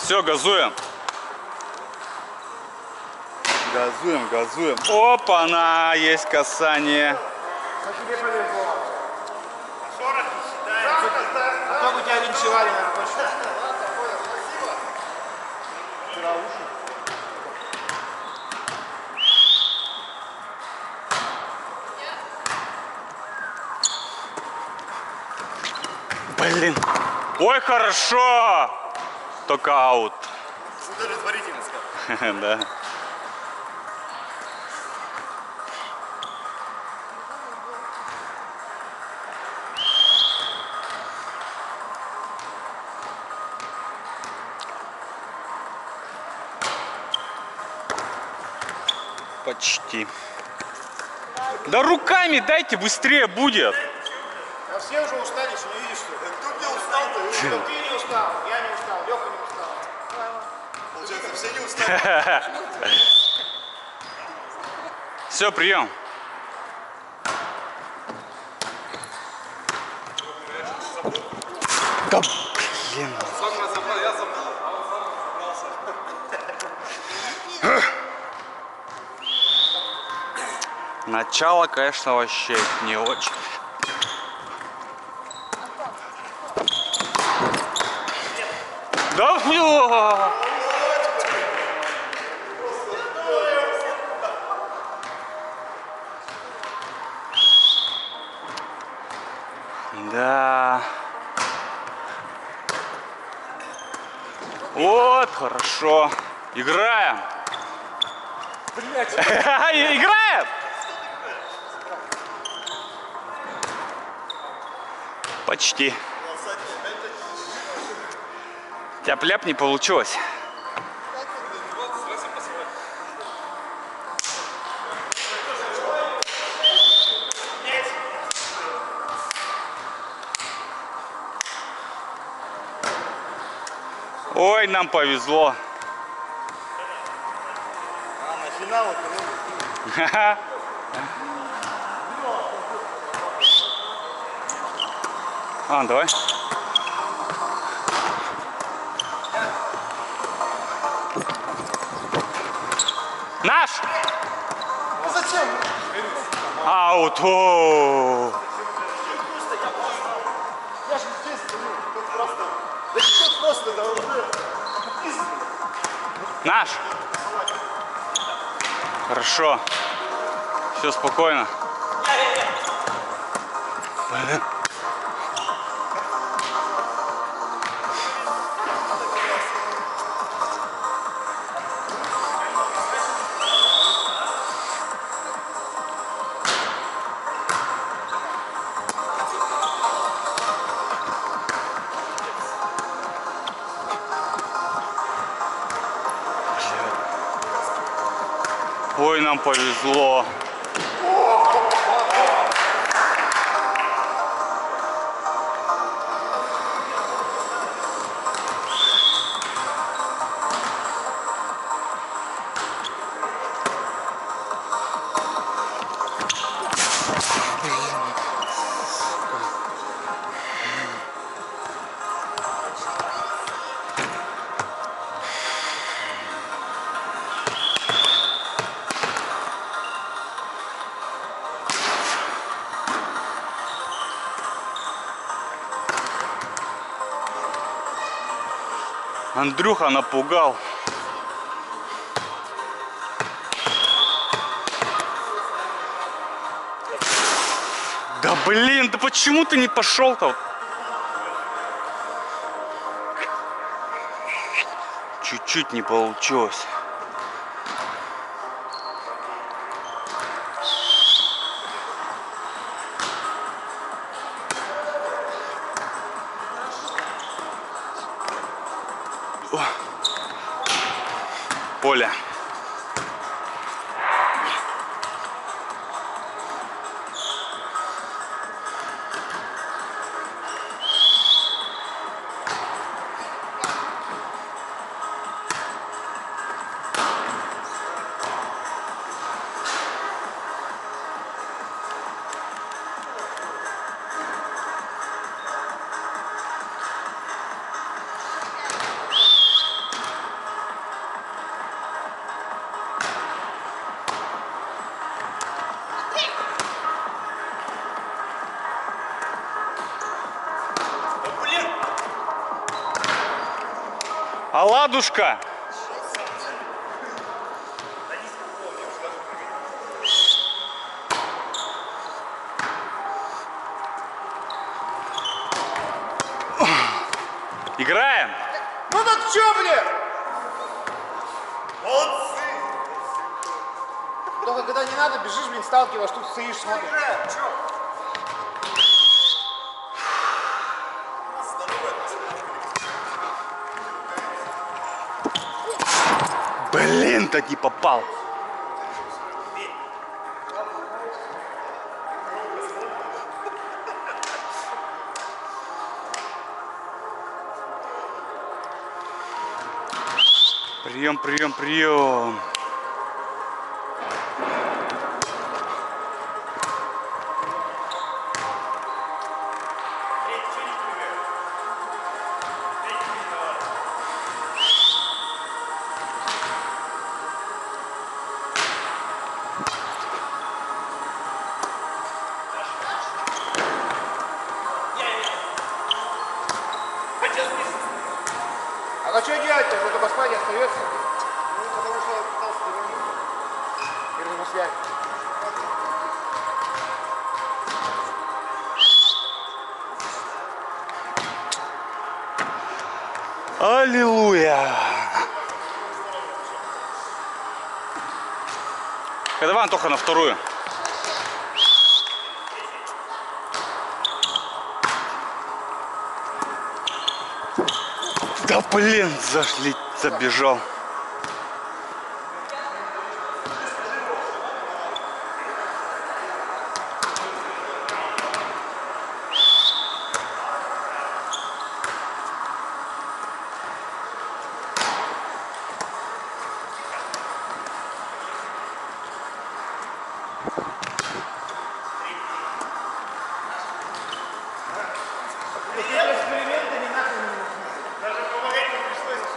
Все, газуем. Газуем, газуем. Опа-на, есть касание. А тебе повезло. 40 не считается. А то бы тебя линчевали, наверное, точно. Вчера уши. Блин. Ой, хорошо. Только аут. Удовлетворительно сказал. Да. Почти. Да руками дайте, быстрее будет. А все уже устали, что не видишь, что ли? Кто где устал-то? Ты не устал, я не устал, Леха не устал. Получается, все не устали. Все, прием. Да блин. Сам разобрал, я забыл, а он сам разобрался. Начало, конечно, вообще не очень. Да бля! Да. Вот, хорошо. Играем. Играем. Почти. Тяп-ляп не получилось. Ой, нам повезло. А, на финал это А, давай. Наш! Ну зачем? Аут! О! Я же здесь стою, тут просто... Да тут просто, да уже... Наш! Хорошо. Все спокойно. Блин. Ой, нам повезло. Андрюха напугал. Да блин, да почему ты не пошел-то? Чуть-чуть не получилось. Поле. Оладушка. Играем? Ну так чё, блин? Молодцы! Только когда не надо, бежишь, блин, сталкиваешь, тут стоишь, смотришь. Блин, так не попал. Прием, прием, прием. А что делать-то? Это Баспади остается. Ну, потому что пытался довернуть. И размышлять. Аллилуйя. Давай, Антоха, на вторую. Да блин, зашли, забежал. Эксперименты не нахрен не нужны. Даже помогать не пришлось.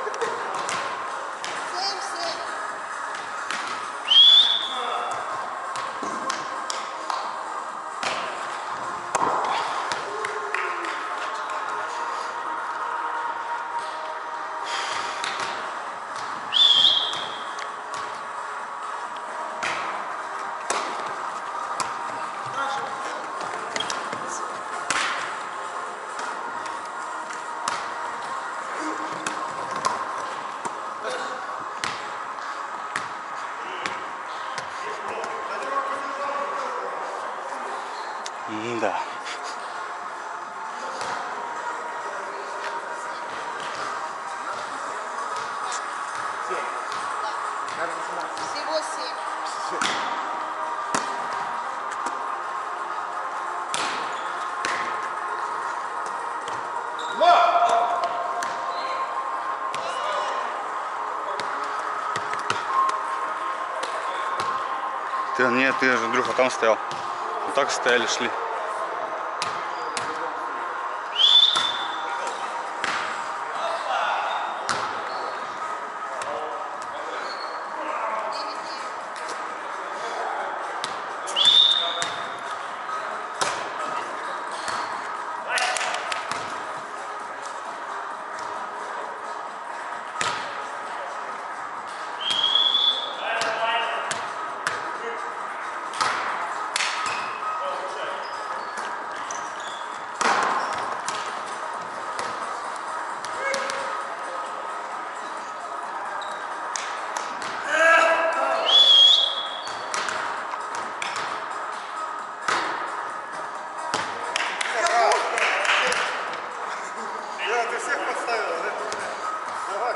Да. Всего 7. Ты, нет, ты же, Андрюха, там стоял. Вот так стояли, шли. Да, ты всех подставил, да? Давай,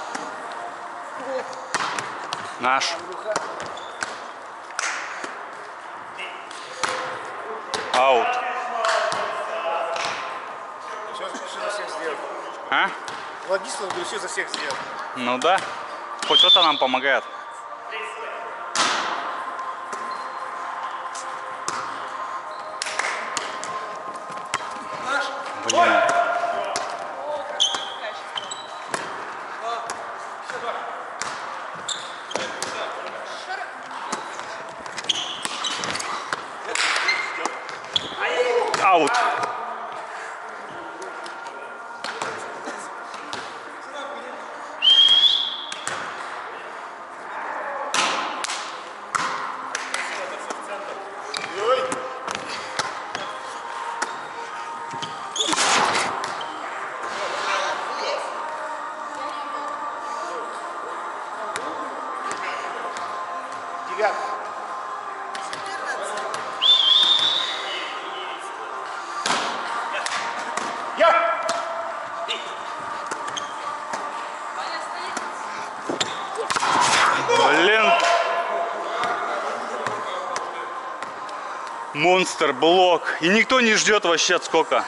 Наш. Аут. Все за всех сделал. А? Владислав, говорю, все за всех сделал. Ну да. Хоть что-то нам помогает. Блин. Аут. Девятка. Я! Блин. Монстр, блок. И никто не ждет вообще отскока.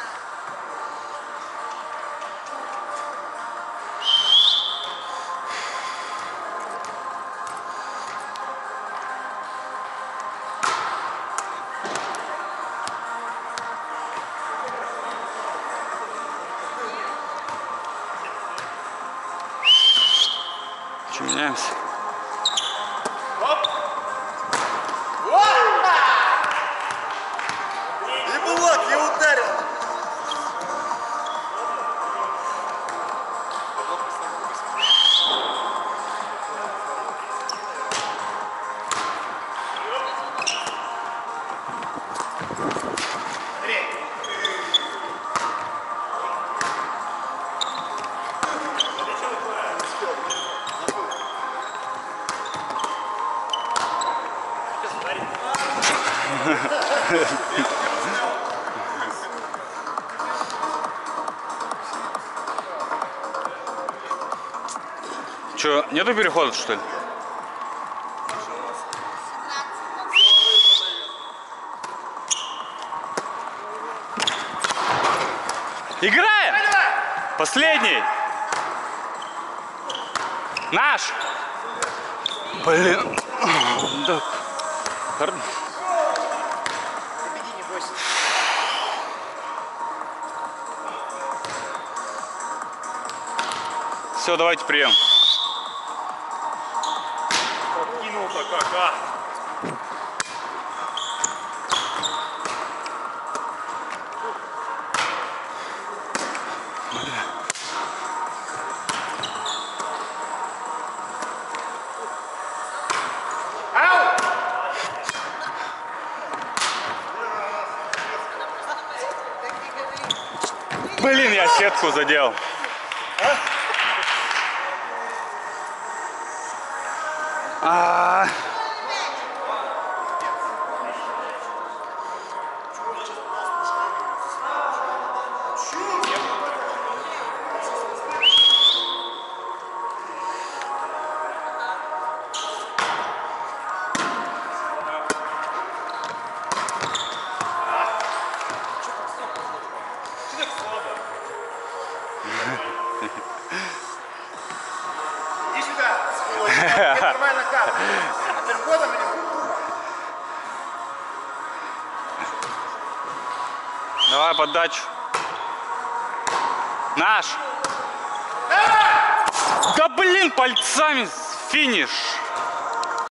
Че, меняемся? И блок, я ударил. Че, нету перехода, что ли? Играем! Последний! Наш! Блин! Да. Беги, не бойся. Все, давайте прием. Кинул-то как, а? Блин, я сетку задел. А. Иди сюда, сволочь. Это нормально как? Апперкотом или? Давай подачу. Наш. Да блин, пальцами финиш.